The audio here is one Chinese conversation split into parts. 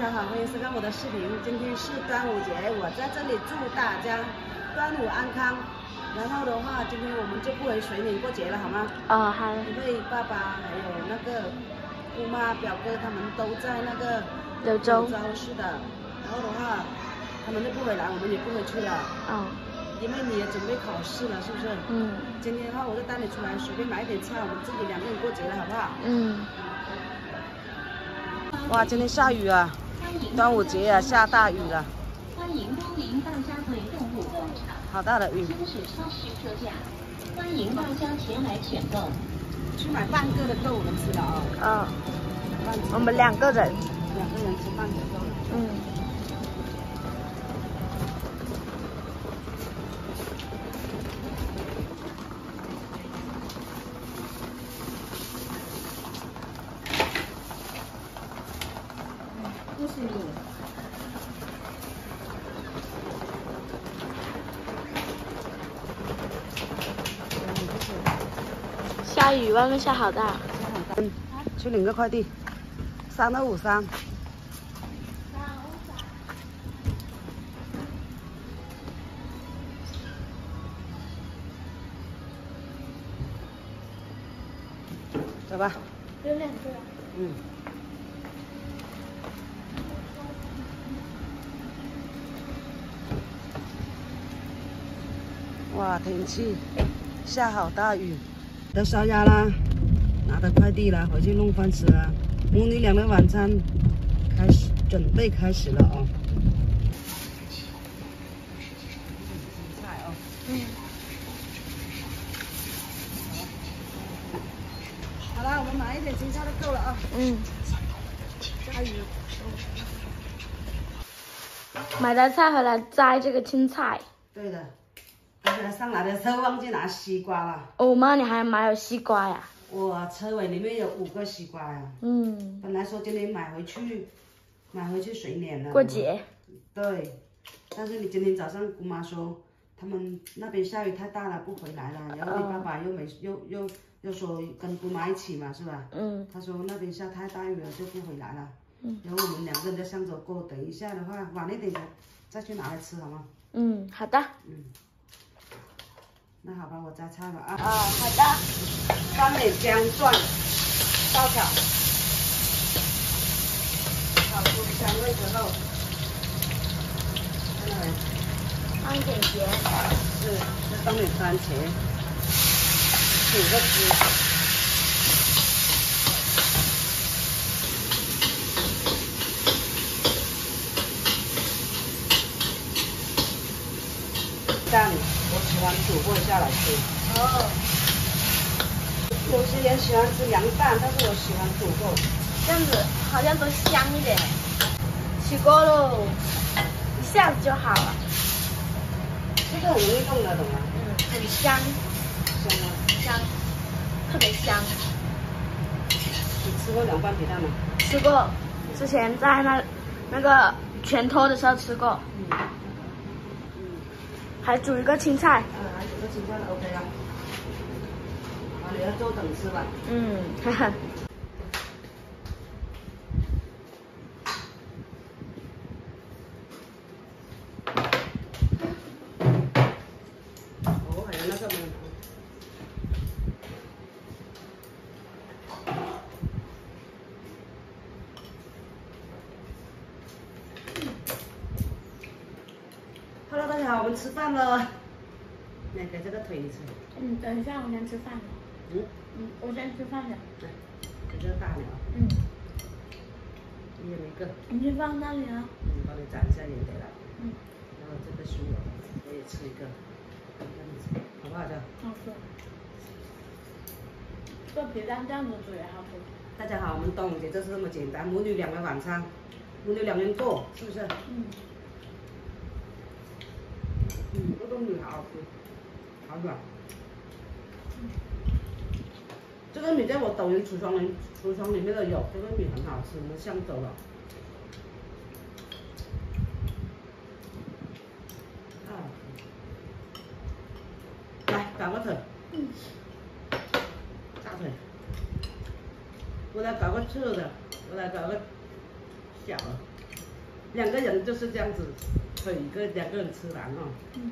家好，欢迎收看我的视频。今天是端午节，我在这里祝大家端午安康。然后的话，今天我们就不回水岭过节了，好吗？ 好。 因为爸爸还有那个姑妈、表哥他们都在那个柳州。 是的。然后的话，他们就不回来，我们也不回去了。因为你也准备考试了，是不是？今天的话，我就带你出来随便买一点菜，我们自己2个人过节了，好不好？哇，今天下雨啊！端午节啊，下大雨了。 欢迎光临大家对动物广场。 好大的雨。 今日超市特价，欢迎大家前来选购。 去买半个的够我们吃了啊。 我们2个人。2 个人吃半个够了。不是你。 下雨，外面下好大。 去领个快递，3253。走吧。 有2个。 哇，天气下好大雨，都烧鸭啦，拿着快递啦，回去弄饭吃啦。母女俩的晚餐准备开始了哦。青菜哦。好了，我们买一点青菜就够了啊。下雨。 买了菜回来摘这个青菜。 对的。而且上来的时候忘记拿西瓜了。 哦妈，你还买有西瓜呀？ 我车尾里面有5个西瓜呀。本来说今天买回去水碾了。 过节。 对，但是你今天早上姑妈说他们那边下雨太大了，不回来了。然后你爸爸又说跟姑妈一起嘛，是吧？他说那边下太大雨了，就不回来了。然后我们2个人在上走过，等一下的话晚一点再去拿来吃好吗？ 好的。 那好吧，我摘菜了啊。 好的。 放点姜蒜，爆炒，炒出香味之后，看到没？ 放一点盐。 是，再放点番茄，煮个汁。蛋，我喜欢煮过下来吃。有些人喜欢吃凉拌，但是我喜欢煮过。 这样子好像都香一点。起锅喽，一下子就好了。 这个很容易弄的，懂吗？ 很香。 香吗？ 香，特别香。 你吃过凉拌皮蛋吗？ 吃过，之前在那个全托的时候吃过。还煮一个青菜。 还煮个青菜 OK 了。你要坐等吃吧。 哈哈。 还有那个吗？Hello， 大家好，我们吃饭了。来，给这个腿你吃。 等一下，我先吃饭了。我先吃饭了。 来，给这个大鸟。一人一个。 你就放那里啊。 帮你沾一下盐得了。然后这个酥油，我也吃一个，好不好吃？ 好吃。这皮蛋这样子煮也好吃。 大家好，我们端午节就是这么简单，母女俩的晚餐，母女2人过，是不是？这个米好好吃，好软。这个米在我抖音橱窗里面的有，这个米很好吃，我们香走了。来，搞个腿。大腿。我来搞个侧的，我来搞个小了。2个人就是这样子，可以2个人吃完哦。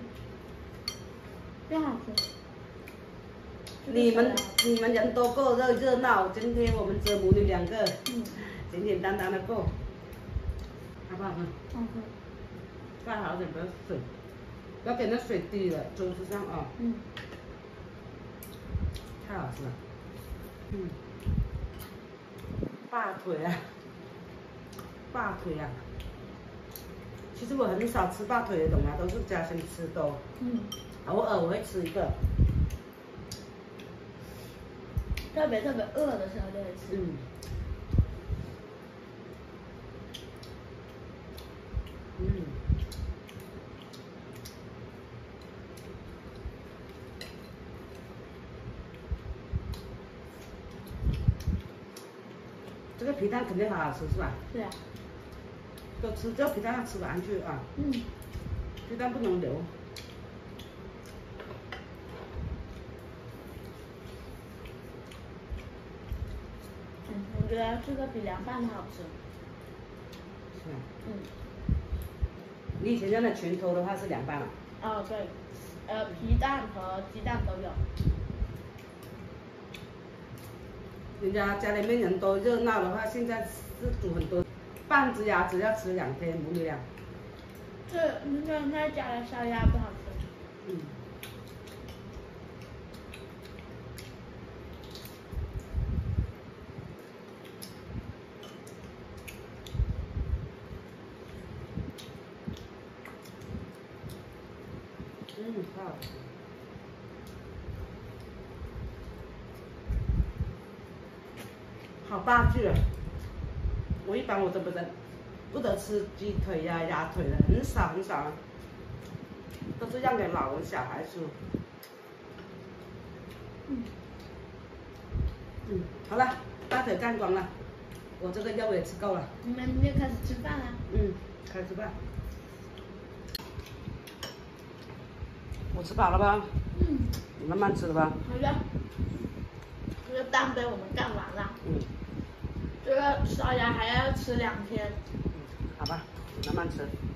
真好吃。 你们人多够热闹，今天我们只母女2个，简简单单的够，好不好喝？ 好喝。 盖好点，不要水，不要给那水滴了桌子上啊。太好吃了。大腿啊，大腿啊。其实我很少吃大腿的，懂吗？都是嘉欣吃多。偶尔我会吃一个。 特别饿的时候就会吃。 这个皮蛋肯定好好吃是吧？ 对啊。 都吃这个皮蛋要吃完去啊。皮蛋不能留。 我觉得这个比凉拌的好吃。 是吧？你以前用的拳头的话是凉拌了。 哦，对，皮蛋和鸡蛋都有。 人家家里面人多热闹的话，现在是煮很多，半只鸭子要吃2天，母女俩。 那家的烧鸭不好吃。 好大句啊！我一般我都不得吃鸡腿呀、鸭腿的，很少，都是让给老人小孩吃。好了，大腿干光了，我这个肉也吃够了。 你们就开始吃饭了。 开始吃饭。我吃饱了吧？你慢慢吃吧。 好的。这个蛋被我们干完了。这个烧鸭还要吃2天。 好吧，你慢慢吃。